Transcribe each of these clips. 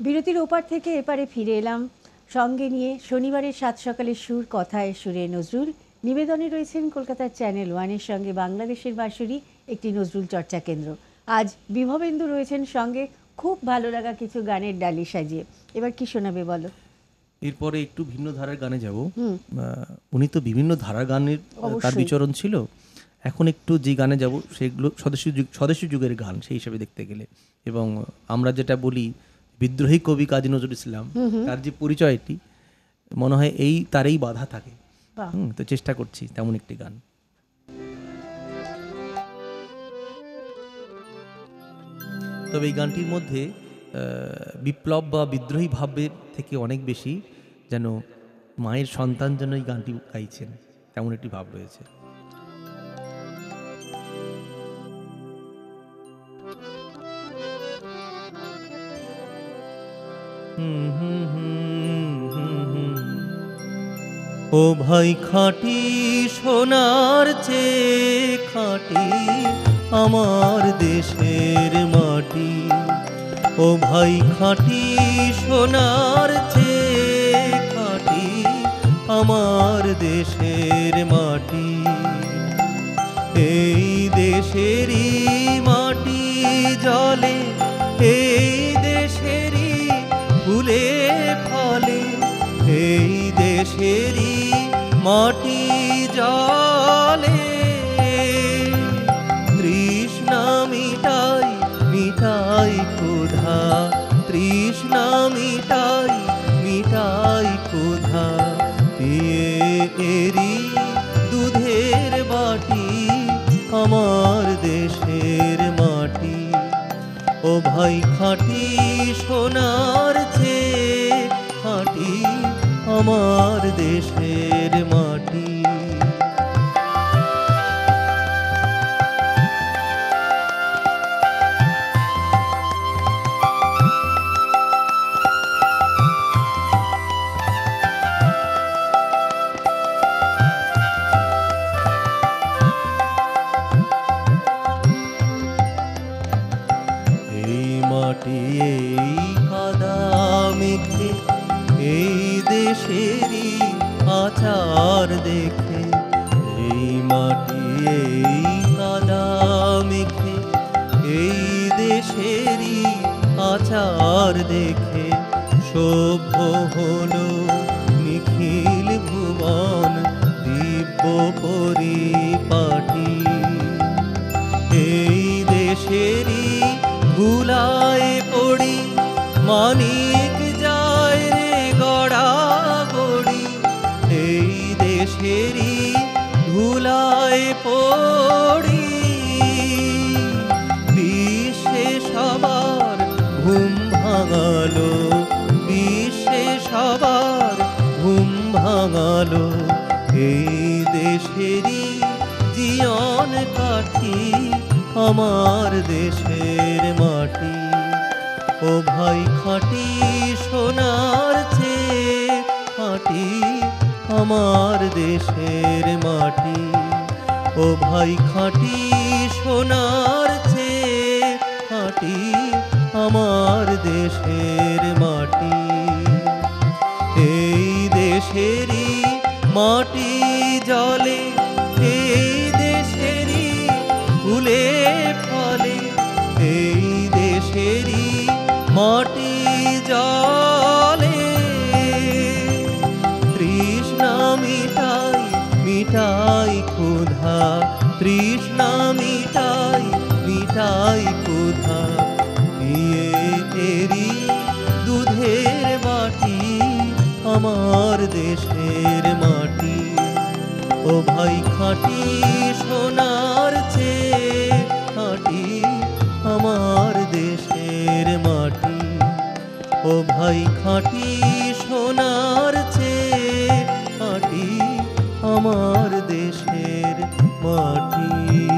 বিরতির ওপার থেকে এপারে ফিরে এলাম সঙ্গে নিয়ে শনিবারের সাত সকালের সুর কথায় সুরে নজরুল নিবেদনে রয়েছেন কলকাতার চ্যানেল ওয়ানের সঙ্গে বাংলাদেশের বাঁশুরি একটি নজরুল চর্চা কেন্দ্র। আজ বিভবেন্দু রয়েছেন সঙ্গে, খুব ভালো লাগা কিছু গানের ডালি সাজিয়ে। এবার কি শোনাবে বলো? এরপরে একটু ভিন্ন ধারার গানে যাব। উনি তো বিভিন্ন ধারার গানের তার বিচরণ ছিল। এখন একটু যে গানে যাব সেগুলো স্বদেশী যুগের গান সেই হিসেবে দেখতে গেলে, এবং আমরা যেটা বলি বিদ্রোহী কবি কাজী নজরুল ইসলাম, তার যে পরিচয়টি মনে হয় তারই বাধা থাকে। তো চেষ্টা করছি তেমন একটি গান। তবে এই গানটির মধ্যে বিপ্লব বা বিদ্রোহী ভাবের থেকে অনেক বেশি যেন মায়ের সন্তান যেন এই গানটি গাইছেন তেমন একটি ভাব রয়েছে। ও ভাই খাঁটি সোনার চেয়ে খাঁটি আমার দেশের মাটি, ও ভাই খাঁটি সোনার চেয়ে খাঁটি আমার দেশের মাটি। এই দেশেরই মাটি জলে, এই দেশেরই ফুলে ফলে, এই দেশেরই মাটি জলে তৃষ্ণা মিটাই মিটাই ক্ষুধা, তৃষ্ণা মিটাই মিটাই ক্ষুধা, পিয়ে এরি দুধের বাটি আমার দেশের মাটি। ও ভাই খাঁটি সোনার চেয়ে খাঁটি আমার দেশের মাটি। এই মাটি এই কাদা মেখে এই দেশেরই আচার দেখে, এই মাটি এই কাদা মেখে এই দেশেরই আচার দেখে সভ্য হলো নিখিল ভুবন দিব্য পরিপাটি। এই দেশেরই ধুলায় পড়ি মানিক যায় রে গড়া গড়ি, এই দেশেরই ধুলায় পড়ি বিশ্বে সবার ঘুম ভাঙালো, বিশ্বে সবার ঘুম ভাঙালো, এই দেশেরই জীবন কাঠি আমার দেশের মাটি। ও ভাই খাঁটি সোনার চেয়ে খাঁটি আমার দেশের মাটি, ও ভাই খাঁটি সোনার চেয়ে খাঁটি আমার দেশের মাটি। এই দেশেরই মাটি জলে, এই দেশেরই ফুলে ফলে, এই দেশেরই মাটি জলে তৃষ্ণা মিটাই মিটাই ক্ষুধা, তৃষ্ণা মিটাই মিটাই ক্ষুধা, পিয়ে এরি দুধের বাটি আমার দেশের মাটি। ও ভাই খাঁটি সোনার চেয়ে খাঁটি আমার দেশের মাটি, ও ভাই খাঁটি সোনার চেয়ে খাঁটি আমার দেশের মাটি।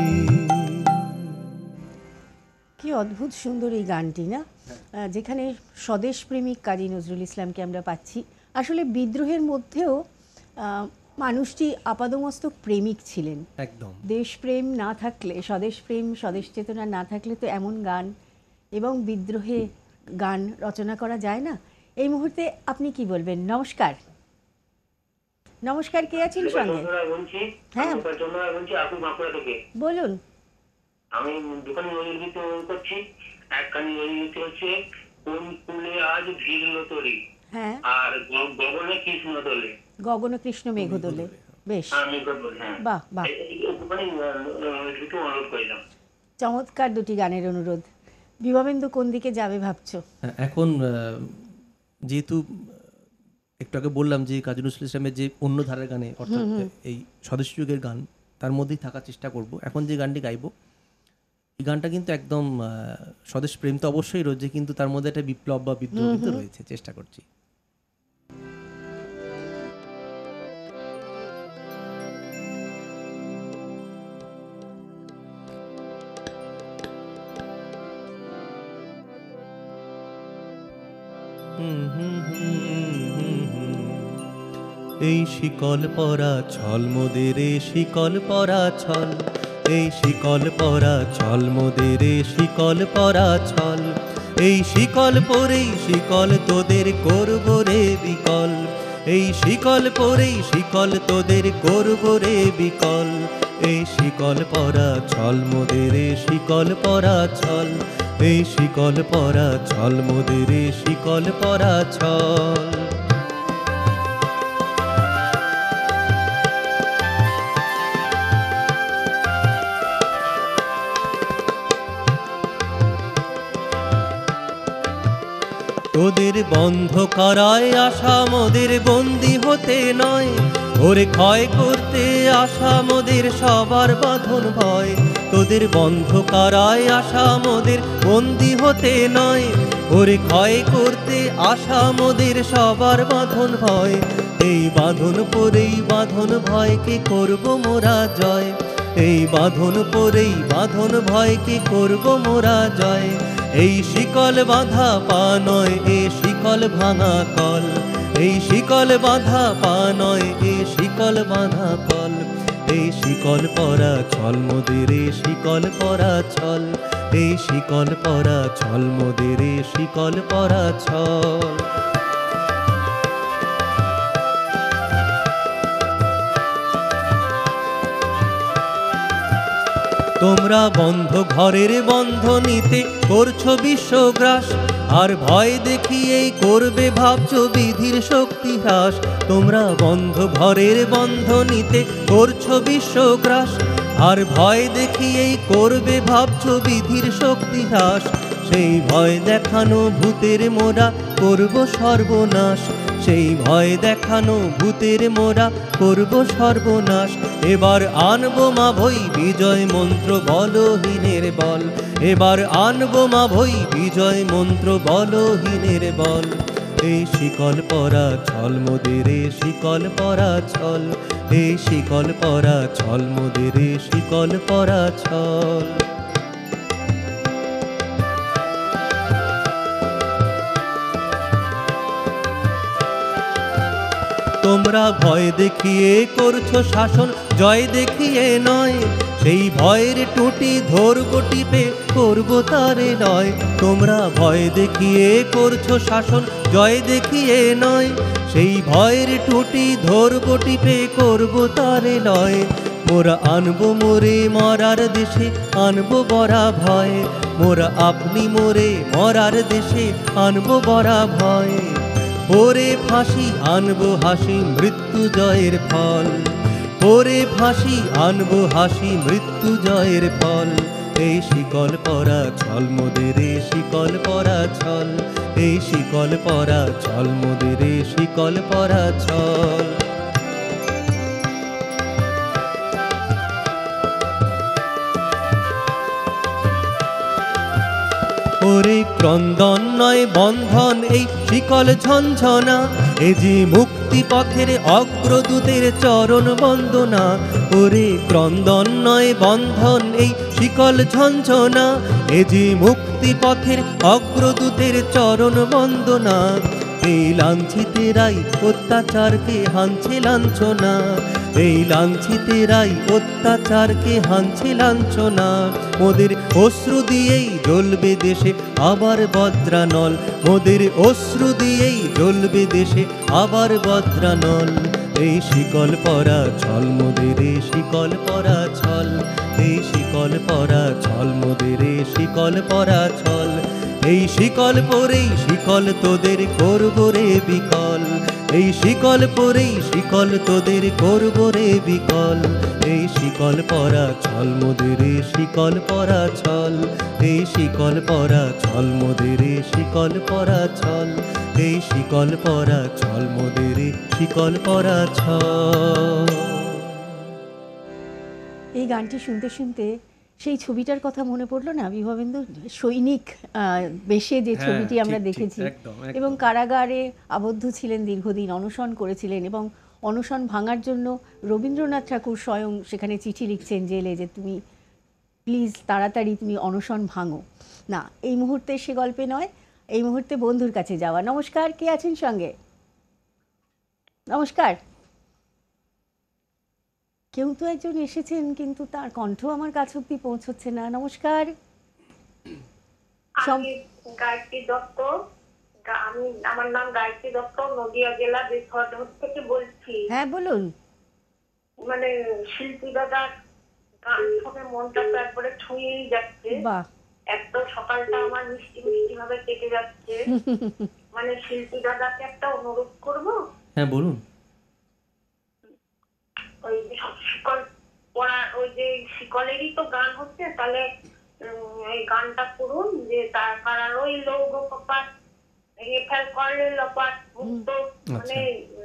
কি অদ্ভুত সুন্দর এই গানটি না, যেখানে স্বদেশ প্রেমিক কাজী নজরুল ইসলামকে আমরা পাচ্ছি। আসলে বিদ্রোহের মধ্যেও মানুষটি আপাদমস্তক প্রেমিক ছিলেন। একদম দেশপ্রেম না থাকলে, স্বদেশ প্রেম স্বদেশ চেতনা না থাকলে তো এমন গান এবং বিদ্রোহে গান রচনা করা যায় না? এই মুহূর্তে আপনি কি বলবেন? নমস্কার। নমস্কার, কে আছেন সঙ্গে? হ্যাঁ বলুন। আমি দোকানে নজরগীত করছি। একখানি নজরগীত হচ্ছে কোন কুলে আজ ভিড়ল তরি, হ্যাঁ, আর গগনে কৃষ্ণ দোলে। গগন কৃষ্ণ মেঘদোলে। বেশ, বাহ বাহ, দুটো অনুরোধ করলাম। চমৎকার দুটি গানের অনুরোধ। বিভবেন্দু কোন দিকে যাবে ভাবছো? এখন যেহেতু একটু আগে বললাম যে কাজী নজরুল ইসলামের যে অন্য ধারার গানে, অর্থাৎ এই স্বদেশী যুগের গান, তার মধ্যেই থাকার চেষ্টা করব। এখন যে গানটি গাইবো, এই গানটা কিন্তু একদম স্বদেশ প্রেম তো অবশ্যই রয়েছে, কিন্তু তার মধ্যে একটা বিপ্লব বা বিদ্রোহ কিন্তু রয়েছে, চেষ্টা করছি। এই শিকল পরা ছল মোদের, শিকল পরা ছল, এই শিকল পরা ছল মোদের, শিকল পরা ছল, এই শিকল পরেই শিকল তোদের করব রে বিকল, এই শিকল পরেই শিকল তোদের করব রে বিকল, এই শিকল পরা ছল মোদের, শিকল পরা ছল, এই শিকল পরা ছল মোদের, শিকল পরা ছল। তোদের বন্ধ করায় আশা মোদের বন্দি হতে নয়, ওরে ক্ষয় করতে আশা মোদের সবার বাঁধন ভয়, তোদের বন্ধ করায় আশা মোদের বন্দি হতে নয়, ওরে ক্ষয় করতে আশা মোদের সবার বাঁধন ভয়, এই বাঁধন পরেই বাঁধন ভয়কে করব মোরা জয়, এই বাঁধন পরেই বাঁধন ভয়কে করব মোরা জয়, এই শিকল বাঁধা পা নয় এ শিকল ভাঙা কল, এই শিকল বাঁধা পা নয় এ শিকল বাঁধা কল, এই শিকল পরা ছল মোদের, শিকল পরা ছল, এই শিকল পরা ছল মোদের, শিকল পরা ছল। তোমরা বন্ধ ঘরের বন্ধ নিতে করছো বিশ্বগ্রাস, আর ভয় দেখিয়েই করবে ভাবছো বিধির শক্তি হ্রাস, তোমরা বন্ধ ঘরের বন্ধ নিতে করছো বিশ্বগ্রাস, আর ভয় দেখিয়েই করবে ভাবছো বিধির শক্তি হ্রাস, সেই ভয় দেখানো ভূতের মোরা করব সর্বনাশ, সেই ভয় দেখানো ভূতের মোরা করব সর্বনাশ, এবার আনবো মা ভই বিজয় মন্ত্র বলহীনের বল, এবার আনবো মা ভই বিজয় মন্ত্র বলহীনের বল, এই শিকল পরা ছল মোদের, শিকল পরা ছল, এই শিকল পরা ছল মোদের, শিকল পরা ছল। তোমরা ভয় দেখিয়ে করছো শাসন জয় দেখিয়ে নয়, সেই ভয়ের টুটি ধরবো টিপে করবো তারে নয়, তোমরা ভয় দেখিয়ে করছো শাসন জয় দেখিয়ে নয়, সেই ভয়ের টুটি ধরবো টিপে করবো তারে নয়, মোরা আনবো মোরে মরার দেশে আনবো বরা ভয়, মোরা আপনি মোরে মরার দেশে আনবো বরা ভয়, ওরে ফাঁসি আনবো হাসি মৃত্যু জয়ের ফল, ওরে ফাঁসি আনবো হাসি মৃত্যু জয়ের ফল, এই শিকল পরা ছল মোদের, শিকল পরা ছল, এই শিকল পরা ছল মোদের, শিকল পরা ছল। ওরে ক্রন্দন নয় বন্ধন এই শিকল ঝঞ্ঝনা, এ যে মুক্তি পথের অগ্রদূতের চরণ বন্দনা, ওরে ক্রন্দন নয় বন্ধন এই শিকল ঝঞ্ঝনা, এ যে মুক্তি পথের অগ্রদূতের চরণ বন্দনা, এই লাঞ্ছিতেরাই অত্যাচারকে হানছে লাঞ্ছনা, এই লাঞ্ছিতেরাই অত্যাচারকে হানছে লাঞ্ছনা। মোদের অশ্রু দিয়েই জ্বলবে দেশে আবার বদ্রানল, মোদের অশ্রু দিয়েই জ্বলবে দেশে আবার বদ্রানল। এই শিকল পরা ছল মোদের, শিকল পরা ছল, এই শিকল পরা ছল মোদের, শিকল পরা ছল। এই শিকল পরেই শিকল তোদের করব রে বিকল, এই শিকল পরেই শিকল তোদের করব রে বিকল। এই শিকল পরা ছল মোদের, শিকল পরা ছল, এই শিকল পরা ছল মোদের, শিকল পরা ছল, এই শিকল পরা ছল মোদের, শিকল পরা ছল। এই গানটি শুনতে শুনতে সেই ছবিটার কথা মনে পড়লো না, বিভবেন্দু, সৈনিক বেশে যে হ্যাঁ, ছবিটি আমরা ঠিক, ঠিক, দেখেছি, একদম, এবং একদম। কারাগারে আবদ্ধ ছিলেন, দীর্ঘদিন অনশন করেছিলেন, এবং অনশন ভাঙার জন্য রবীন্দ্রনাথ ঠাকুর স্বয়ং সেখানে চিঠি লিখছেন জেলে যে তুমি প্লিজ তাড়াতাড়ি তুমি অনশন ভাঙো না। এই মুহূর্তে সে গল্পে নয়, এই মুহূর্তে বন্ধুর কাছে যাওয়া। নমস্কার, কে আছেন সঙ্গে? নমস্কার। কেউ তো একজন এসেছেন কিন্তু তার কণ্ঠ আমার কাছ অব্দি পৌঁছচ্ছে না। নমস্কার। আমি গায়ত্রী দত্ত, আমার নাম গায়ত্রী দত্ত, নদিয়া জেলা বেথরঘাট থেকে বলছি। হ্যাঁ বলুন। মানে শিল্পী দাদার গান শুনে মনটা তো একবারে ছুঁয়েই যাচ্ছে। বাহ, একদম সকালটা আমার মিষ্টি মিষ্টি ভাবে কেটে যাচ্ছে। মানে শিল্পী দাদাকে একটা অনুরোধ করব, হ্যাঁ বলুন। ওই শিকল পড়া, ওই যে শিকলেরই তো গান হচ্ছে, তাহলে এই গানটা করুন যে তার কারার ওই লৌহ কপাট ভেঙে ফেল করলে লপাট মুক্ত। মানে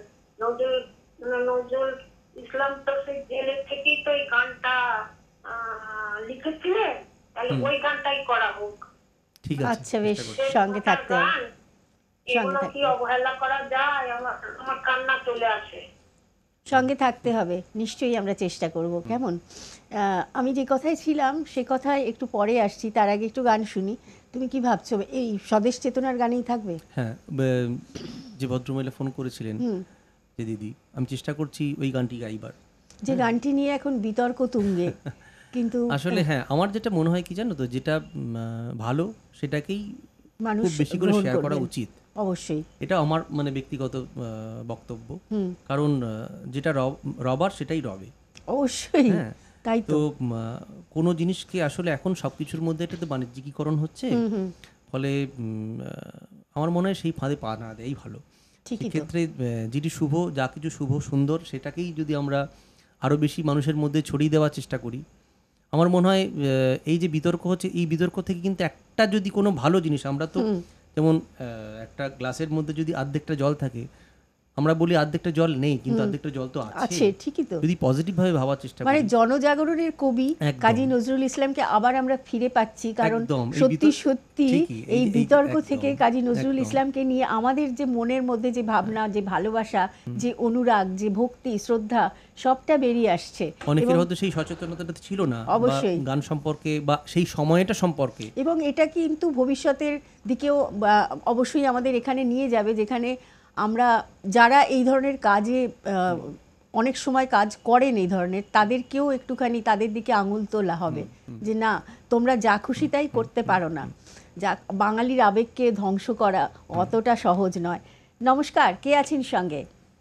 নজরুল ইসলাম তো সেই জেলের থেকেই তো এই গানটা লিখেছিলেন, তাহলে ওই গানটাই করা হোক। ঠিক আছে, আচ্ছা বেশ, চেষ্টা করছি। সঙ্গে থাকতে হবে। গান, এগুলো কি অবহেলা করা যায়? আমার কান্না চলে আসে। সঙ্গে থাকতে হবে, নিশ্চয়ই আমরা চেষ্টা করব। কেমন? আমি যে কথায় ছিলাম সে কথায় একটু পরে আসছি, তার আগে একটু গান শুনি। তুমি কি ভাবছো, এই স্বদেশ চেতনার গানেই থাকবে? হ্যাঁ, যে ভদ্রমহিলা ফোন করেছিলেন, যে দিদি, আমি চেষ্টা করছি ওই গানটি গাইবার। যে গানটি নিয়ে এখন বিতর্ক তুঙ্গে, কিন্তু আসলে হ্যাঁ, আমার যেটা মনে হয় কি জানো তো, যেটা ভালো সেটাকেই মানুষ খুব বেশি করে গ্রহণ শেয়ার করা করবেন। উচিত। অবশ্যই। এটা আমার মানে ব্যক্তিগত বক্তব্য। কারণ যেটা রবার সেটাই রবে। অবশ্যই, হ্যাঁ, তাই তো। তো কোনো জিনিসকে আসলে এখন সবকিছুর মধ্যে এটা তো বাণিজ্যিকীকরণ হচ্ছে, ফলে আমার মনে হয় সেই ফাঁদে পা না দেয়াই ভালো। ঠিকই তো। ক্ষেত্রে যেটি শুভ, যা কিছু শুভ সুন্দর, সেটাকেই যদি আমরা আরও বেশি মানুষের মধ্যে ছড়িয়ে দেওয়ার চেষ্টা করি, আমার মনে হয় এই যে বিতর্ক হচ্ছে, এই বিতর্ক থেকে কিন্তু একটা যদি কোনো ভালো জিনিস, আমরা তো যেমন একটা গ্লাসের মধ্যে যদি অর্ধেকটা জল থাকে, আমরা বলি অর্ধেকটা জল নেই, কিন্তু অর্ধেকটা জল তো আছে, আছে। ঠিকই তো। যদি পজিটিভ ভাবে ভাবার চেষ্টা মানে করি, জনজাগরণের কবি একদম। কাজী নজরুল ইসলামকে আবার আমরা ফিরে পাচ্ছি, কারণ একদম, এই সত্যি সত্যি ঠিকই, এই বিতর্ক একদম, থেকে কাজী নজরুল একদম। ইসলামকে নিয়ে আমাদের যে মনের মধ্যে যে ভাবনা, যে ভালোবাসা, যে অনুরাগ, যে ভক্তি, শ্রদ্ধা, সবটা বেরিয়ে আসছে। অনেকের এবং হয়তো সেই সচেতনতাটা ছিল না, বা অবশ্যই। গান সম্পর্কে বা সেই সময়টা সম্পর্কে। এবং এটা কিন্তু ভবিষ্যতের দিকেও অবশ্যই আমাদের এখানে নিয়ে যাবে, যেখানে আমরা যারা এই ধরনের কাজে অনেক সময় কাজ করেন এই ধরনের, তাদেরকেও একটুখানি তাদের দিকে আঙুল তোলা হবে যে না, তোমরা যা খুশি তাই করতে পারো না। যা বাঙালির আবেগকে ধ্বংস করা অতটা সহজ নয়। নমস্কার, কে আছেন সঙ্গে?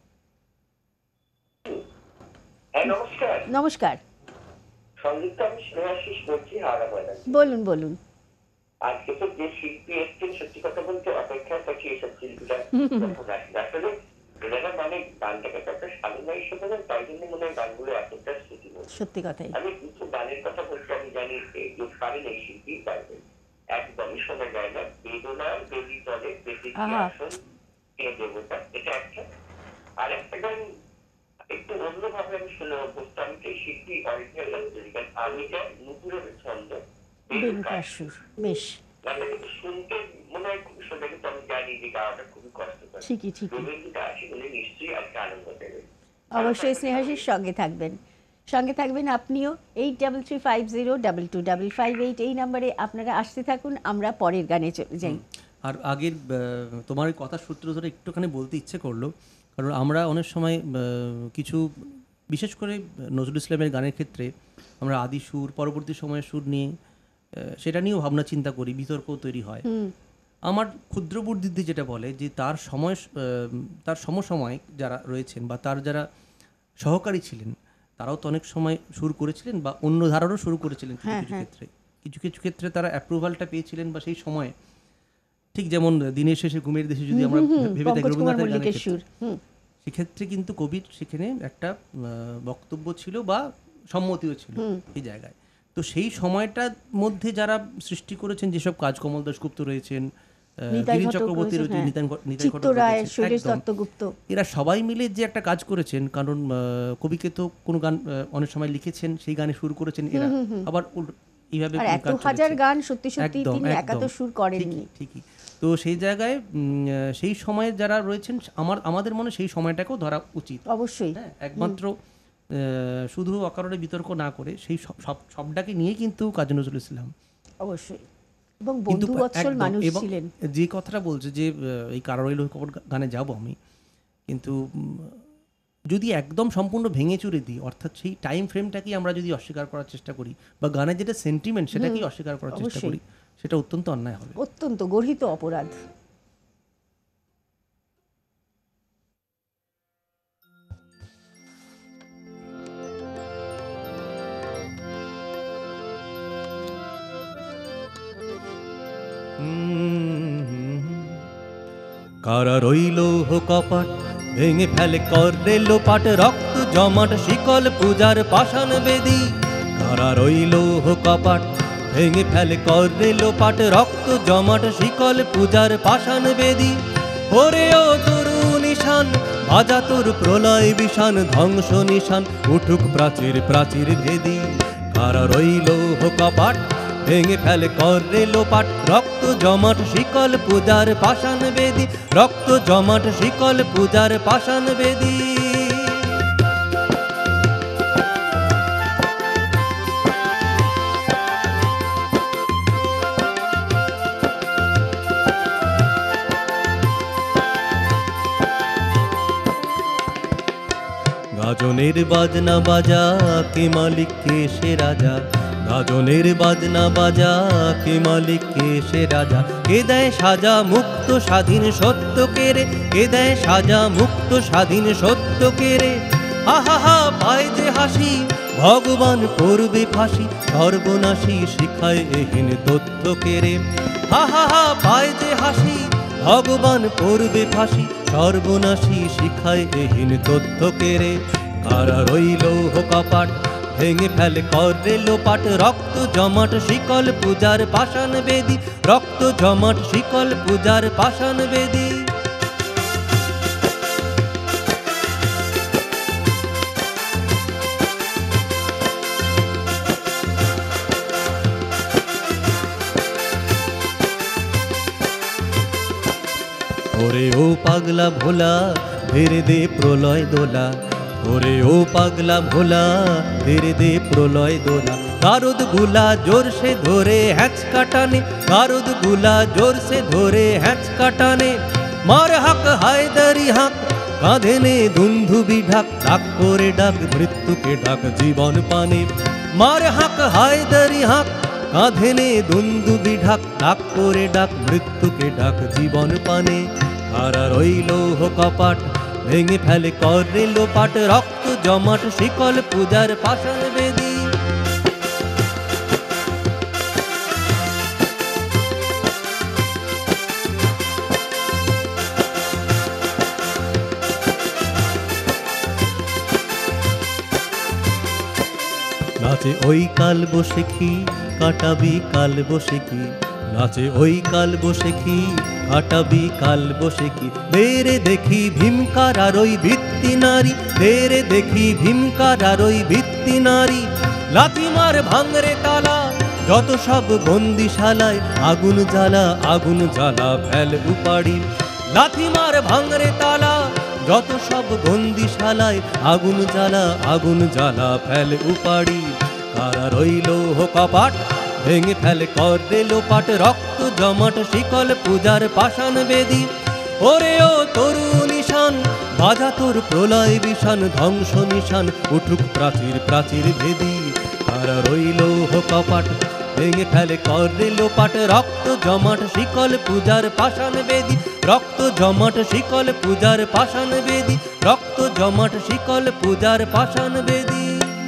হ্যাঁ নমস্কার। নমস্কার, সংযুক্ত, আমি স্নেহাশিস বলছি হাওড়া ময়দান। বলুন বলুন। আজকে তো যে শিল্পী এসছেন, সত্যি কথা বলতে অপেক্ষায় থাকি এসব শিল্পীরা যখন আসে। আসলে এনারা মানে গানটাকে তো একটা সাধনা হিসেবে নেন, তাই জন্য মনে হয় গানগুলো এতটা স্মৃতিময়। সত্যি কথাই। আমি কিছু গানের কথা বলছি, আমি জানি যে পারেন এই শিল্পী পারবেন, একদমই শোনা যায় না। বেদনার বেদি তলে বেদি আসন কে দেবতা, এটা একটা। আর একটা গান একটু অন্যভাবে আমি শুনে অভ্যস্ত, আমি তো এই শিল্পী অরিজিনাল গান, আমি যা নুপুরের ছন্দ বেনুকাসুর, বেশ, গানটা কিন্তু শুনতে মনে হয় খুব সুন্দর, কিন্তু আমি জানি যে গাওয়াটা খুবই কষ্টকর। ঠিকই ঠিকই। রবীন্দ্রটা আসে বলে নিশ্চয়ই আজকে আনন্দ দেবে। অবশ্যই স্নেহাশিস সঙ্গে থাকবেন, সঙ্গে থাকবেন আপনিও। 8335022558 এই নাম্বারে আপনারা আসতে থাকুন, আমরা পরের গানে চলে যাই। আর আগের তোমার এই কথার সূত্র ধরে একটুখানি বলতে ইচ্ছে করলো, কারণ আমরা অনেক সময় কিছু বিশেষ করে নজরুল ইসলামের গানের ক্ষেত্রে আমরা আদি সুর, পরবর্তী সময়ের সুর নিয়ে সেটা নিয়েও ভাবনা চিন্তা করি, বিতর্কও তৈরি হয়। আমার ক্ষুদ্র বুদ্ধিতে যেটা বলে যে তার সময়, তার সমসাময়িক যারা রয়েছেন বা তার যারা সহকারী ছিলেন তারাও তো অনেক সময় সুর করেছিলেন বা অন্য ধারারও শুরু করেছিলেন কিছু কিছু ক্ষেত্রে। কিছু কিছু ক্ষেত্রে তারা অ্যাপ্রুভালটা পেয়েছিলেন বা সেই সময়ে, ঠিক যেমন দিনের শেষে ঘুমের দেশে যদি আমরা ভেবে দেখি রবীন্দ্রনাথের গানের ক্ষেত্রে, সেক্ষেত্রে কিন্তু কবির সেখানে একটা বক্তব্য ছিল বা সম্মতিও ছিল এই জায়গায়। তো সেই সময়টার মধ্যে যারা সৃষ্টি করেছেন, যেসব কাজ, কমল দাশগুপ্ত রয়েছেন, গিরিশ চক্রবর্তী রয়েছেন, নিতাই ঘটক, এরা সবাই মিলে যে একটা কাজ করেছেন। কারণ কবিকে তো কোনো গান অনেক সময় লিখেছেন, সেই গানে সুর করেছেন এরা, আবার এইভাবে গান সত্যি সত্যি তিনি একা তো সুর করেননি। ঠিকই। তো সেই জায়গায় সেই সময়ে যারা রয়েছেন, আমাদের মনে সেই সময়টাকেও ধরা উচিত অবশ্যই। একমাত্র শুধু অকারণে বিতর্ক না করে সেই সবটাকে নিয়ে কিন্তু কাজী নজরুল ইসলাম অবশ্যই এবং বন্ধুবৎসল মানুষ ছিলেন। যে কথাটা বলছে যে এই কারারইল কপট গানে যাব আমি, কিন্তু যদি একদম সম্পূর্ণ ভেঙে চুরে দিই, অর্থাৎ সেই টাইম ফ্রেমটাকেই আমরা যদি অস্বীকার করার চেষ্টা করি বা গানের যেটা সেন্টিমেন্ট সেটাকেই অস্বীকার করার চেষ্টা করি, সেটা অত্যন্ত অন্যায় হবে, অত্যন্ত গর্হিত অপরাধ। কারা রইল কপাট ভেঙে ফেলে করলে লোপাট, রক্ত জমাট শিকল পূজার পাষাণ বেদী। কারা রইল কপাট ভেঙে ফেলে করলে লোপাট, রক্ত জমাট শিকল পূজার পাষাণ বেদী। ওরে ও তরু নিশান বাজা তোর প্রলয় বিষান, ধ্বংস নিশান উঠুক প্রাচীর প্রাচীর ভেদী। কারা রইল কপাট ভেঙে ফেলে করলে লোপাট, রক্ত জমাট শিকল পূজার পাষাণ বেদী, রক্ত জমাট শিকল পূজার পাষাণ বেদী। গাজনের বাজনা বাজা কে মালিক কে সে রাজা, গাজনের বাজনা বাজা কে মালিক কে সে রাজা। কে দেয় সাজা মুক্ত স্বাধীন সত্য কেরে, কে দেয় সাজা মুক্ত স্বাধীন সত্য কেরে। হা হা হা পায় যে হাসি ভগবান করবে ফাঁসি, সর্বনাশী শিখায় এহীন তথ্য কেরে। হা হা হা পায় যে হাসি ভগবান করবে ফাঁসি, সর্বনাশী শিখায় এহীন তথ্য কেরে। কারা রইল কপাট ভেঙে ফেলে করলে লোপাট, রক্ত জমাট শিকল পূজার পাষাণ বেদী, রক্ত জমাট শিকল পূজার পাষাণ বেদী। ওরে ও পাগলা ভোলা ধীরে দে প্রলয় দোলা, ওরে ও পাগলা ভোলা ধীরে দে প্রলয় দোলা। গারদ গুলা জোর সে ধরে হ্যাঁচ কাটানে, গারদ গুলা জোর সে ধরে হ্যাঁচ কাটানে। মার হাক হায়দারি হাক কাঁধে নে দুন্ধুবি ঢাক, ডাক করে ডাক মৃত্যুকে ডাক জীবন পানে। মার হাক হায়দারি হাক কাঁধে নে দুন্ধুবি ঢাক, ডাক করে ডাক মৃত্যুকে ডাক জীবন পানে। কারা রইল কপাট ভেঙে ফেলে করলে লোপাট, রক্ত জমাট শিকল পূজার পাষাণ বেদী। নাচে ওই কাল বসেখি কাটাবি কাল বসেখি, নাচে ওই কাল বসেখি কাটাবি কাল বসেখি। বেরে দেখি ভীমকার আর ওই ভিত্তি নারী, বেরে দেখি ভীমকার আর ওই ভিত্তি নারী। লাথিমার ভাঙরে তালা যত সব বন্দিশালায়, আগুন জ্বালা আগুন জ্বালা ফেল উপাড়ি। লাথিমার ভাঙরে তালা যত সব বন্দিশালায়, আগুন জ্বালা আগুন জ্বালা ফেল উপাড়ি। কারা রইল কপাট ভেঙে ফেলে করে লোপাট রক্ত জমাট শিকল পূজার পাষাণ বেদী। ওরে ও তরুণ ঈশান বাজা তোর প্রলয় বিষান ধ্বংস নিশান উঠুক প্রাচীর প্রাচীর ভেদী। তারা রইল কপাট ভেঙে ফেলে করে লোপাট রক্ত জমাট শিকল পূজার পাষাণ বেদী। রক্ত জমাট শিকল পূজার পাষাণ বেদী। রক্ত জমাট শিকল পূজার পাষাণ বেদী।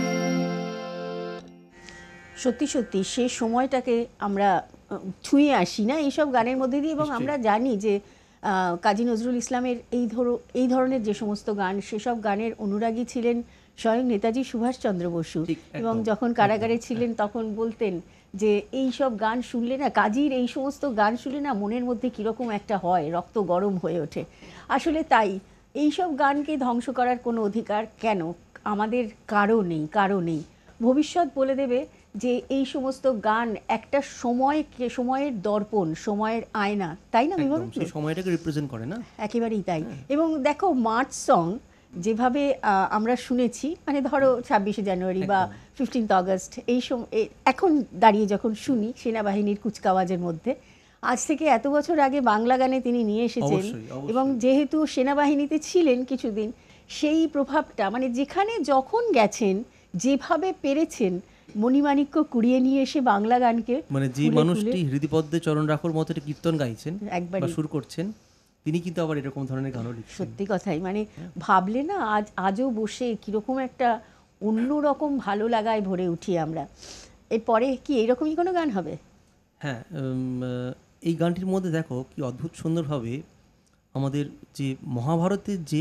সত্যি সত্যি সে সময়টাকে আমরা ছুঁয়ে আসি না এইসব গানের মধ্যে দিয়ে, এবং আমরা জানি যে কাজী নজরুল ইসলামের এই ধরনের যে সমস্ত গান, সেসব গানের অনুরাগী ছিলেন স্বয়ং নেতাজি সুভাষচন্দ্র বসু। এবং যখন কারাগারে ছিলেন তখন বলতেন যে এই সব গান শুনলে না, কাজীর এই সমস্ত গান শুনলে না মনের মধ্যে কীরকম একটা হয়, রক্ত গরম হয়ে ওঠে। আসলে তাই এইসব গানকে ধ্বংস করার কোনো অধিকার কেন আমাদের কারো নেই। ভবিষ্যৎ বলে দেবে যে এই সমস্ত গান একটা সময়ের দর্পণ, সময়ের আয়না, তাই না? সেই সময়টাকে রিপ্রেজেন্ট করে না, একেবারেই তাই। এবং দেখো মার্চ সং যেভাবে আমরা শুনেছি, মানে ধরো 26শে জানুয়ারি বা 15th আগস্ট, এই সময় এখন দাঁড়িয়ে যখন শুনি সেনাবাহিনীর কুচকাওয়াজের মধ্যে, আজ থেকে এত বছর আগে বাংলা গানে তিনি নিয়ে এসেছেন। এবং যেহেতু সেনাবাহিনীতে ছিলেন কিছুদিন, সেই প্রভাবটা মানে যেখানে যখন গেছেন যেভাবে পেরেছেন মণিমাণিক্য কুড়িয়ে নিয়ে এসে বাংলা গানকে, মানে যে মানুষটি হৃদিপদ্মে চরণ রাখর মতো একটা কীর্তন গাইছেন বা সুর করছেন, তিনি কিন্তু আবার এরকম ধরনের গানও লিখছেন। সত্যি কথাই, মানে ভাবলে না আজও বসে কীরকম একটা অন্যরকম ভালো লাগায় ভরে উঠি আমরা। এরপরে কি এইরকমই কোনো গান হবে? হ্যাঁ, এই গানটির মধ্যে দেখো কি অদ্ভুত সুন্দরভাবে আমাদের যে মহাভারতের যে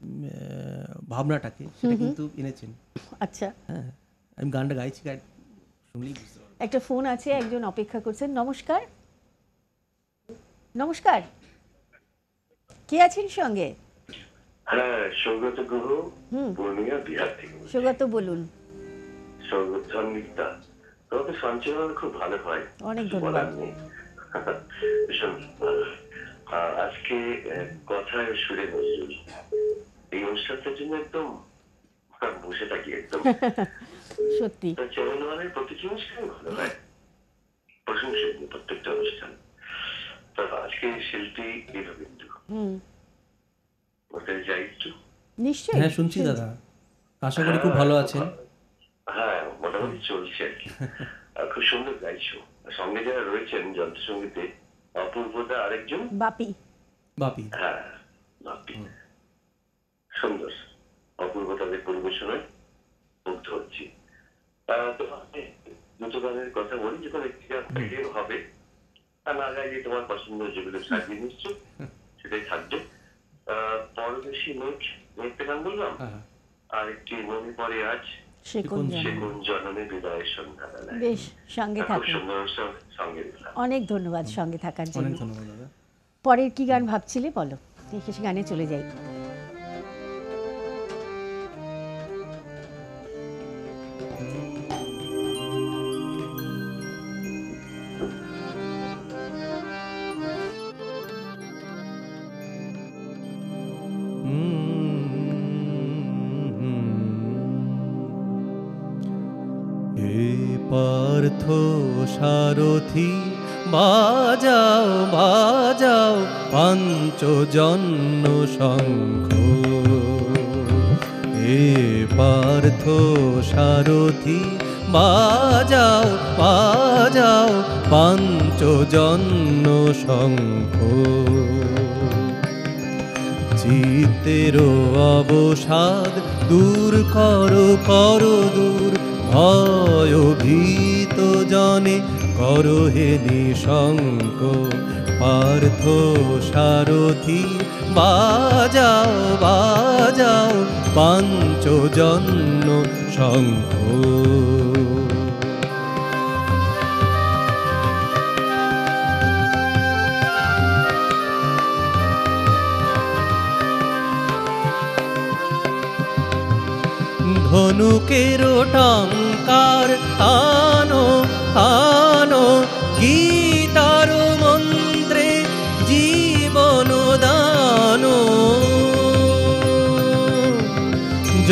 ভাবনাটাকে সেটা কিন্তু এনেছেন। আচ্ছা, হ্যাঁ, আমি গানটা গাইছি, শুনলেই বুঝতে পারবো। একটা ফোন আছে, একজন অপেক্ষা করছেন। নমস্কার, নমস্কার, কে আছেন সঙ্গে? হ্যাঁ, সৌগত গুহ, পূর্ণিয়া, বিহার থেকে। সৌগত বলুন। সৌগত সঙ্গীতা, তোমাকে সঞ্চালন খুব ভালো হয়, অনেক ধন্যবাদ। ভীষণ ভালো। আজকে কথায় সুরে নজরুল, এই অনুষ্ঠানটার জন্য একদম বসে থাকি একদম। সত্যি চ্যানেল ওয়ানের প্রতিটি অনুষ্ঠান ভালো হয়, প্রশংসনীয় প্রত্যেকটা অনুষ্ঠান। তো আজকে শিল্পী রবীন্দ্র, ওটাই যাই একটু। নিশ্চয়ই। হ্যাঁ, শুনছি দাদা, আশা করি খুব ভালো আছেন। হ্যাঁ, মোটামুটি চলছে আর কি। খুব সুন্দর গাইছো। সঙ্গে যারা রয়েছেন যন্ত্রসঙ্গীতে, অপূর্বদা আরেকজন, বাপি। হ্যাঁ, বাপি, সুন্দর অপূর্ব তাদের পরিবেশনায় মুগ্ধ হচ্ছি। তোমাকে দুটো গানের কথা বলি, যখন একটি গান ভিডিও হবে, আর না গাইলে তোমার পছন্দ যেগুলো সাজিয়ে নিশ্চয় সেটাই থাকবে। পরবেশী মেঘ গান বললাম, আর একটি মনে পড়ে আজ সেগুন জননে বিদায়ের সন্ধ্যাবেলায়। বেশ, সঙ্গে থাকুন। সঙ্গে অনেক ধন্যবাদ সঙ্গে থাকার জন্য। অনেক ধন্যবাদ দাদা। পরের কি গান ভাবছিলে বলো, সে গানে চলে যাই। পার্থ সারথি বাজাও বাজাও পঞ্চজন্য শঙ্খ। হে পার্থ সারথি বাজাও বাজাও পঞ্চজন্য শঙ্খ। চিত্তের অবসাদ দূর করো করো দূর, ভয় ভীত জনে করো হে নিশঙ্ক। পার্থ সারথি বাজাও বাজাও পঞ্চজন্য শঙ্খ। ধনুকের টঙ্কার আনো আনো, গীতার মন্ত্রে জীবন দানো।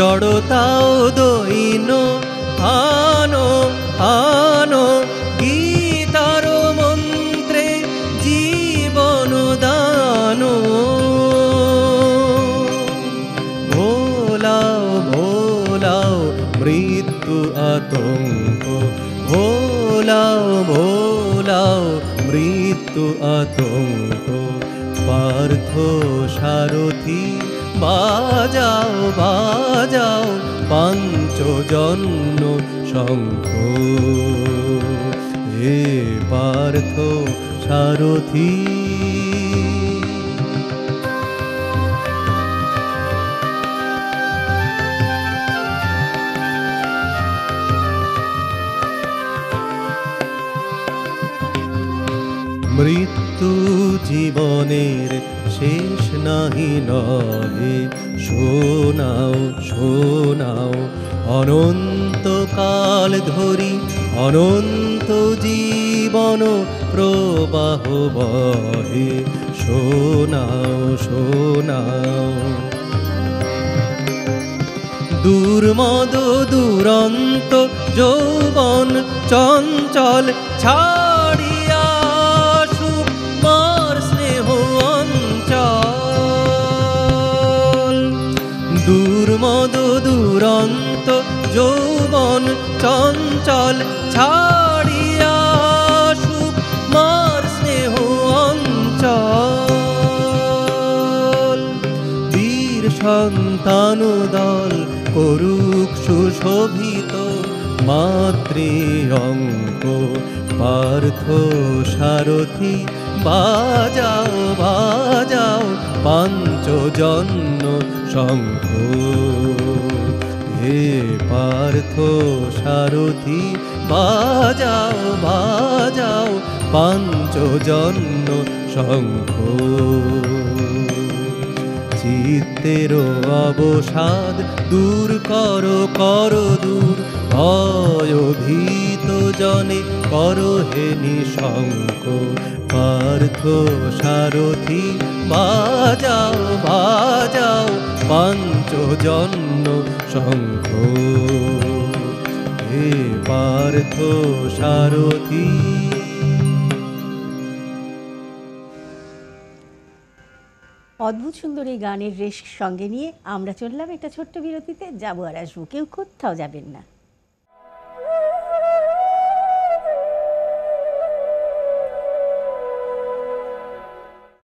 জড়তাও দৈন আনো আনো, গীতার ভোলাও ভোলাও মৃত্যু আতঙ্ক, পার্থ সারথি বাজাও বাজাও পাঞ্চজন্য শঙ্খ। হে পার্থ সারথি। মৃত্যু জীবনের শেষ নাহি নহে, শোনাও শোনাও অনন্তকাল ধরি অনন্ত জীবন প্রবাহ বহে, শোনাও শোনাও। দুর্মদ দুরন্ত যৌবন চঞ্চল ছাড়িয়া সুকুমার স্নেহ অঞ্চল। দুর্মদ দুরন্ত যৌবন চঞ্চল ছাড়িয়া সুকুমার স্নেহ অঞ্চল। বীর সন্তান দল করুক সুশোভিত মাতৃ অঙ্ক, পার্থ সারথি বাজাও বাজাও পাঞ্চজন্য শঙ্খ। হে পার্থ সারথি বাজাও বাজাও পাঞ্চজন্য শঙ্খ। চিত্তের অবসাদ দূর করো করো দূর, ভয়ভীত জনে করো হে নিঃশঙ্ক। পার্থ সারথি বাজাও বাজাও পাঞ্চজন্য শঙ্খ। হে পার্থ সারথি। অদ্ভুত সুন্দর এই গানের রেশ সঙ্গে নিয়ে আমরা চললাম একটা ছোট্ট বিরতিতে। যাবো আর আসবো, কেউ কোথাও যাবেন না।